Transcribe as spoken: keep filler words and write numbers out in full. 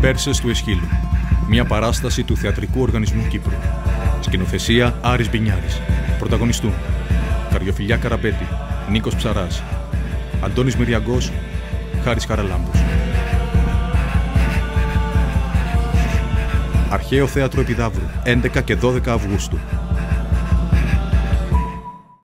Πέρσες του Εσχύλου. Μια παράσταση του Θεατρικού Οργανισμού Κύπρου. Σκηνοθεσία Άρης Μπινιάρης. Πρωταγωνιστούν Καριοφιλιά Καραπέτη, Νίκος Ψαράς, Αντώνης Μυριαγκός, Χάρης Χαραλάμπους. Αρχαίο Θέατρο Επιδαύρου, έντεκα και δώδεκα Αυγούστου.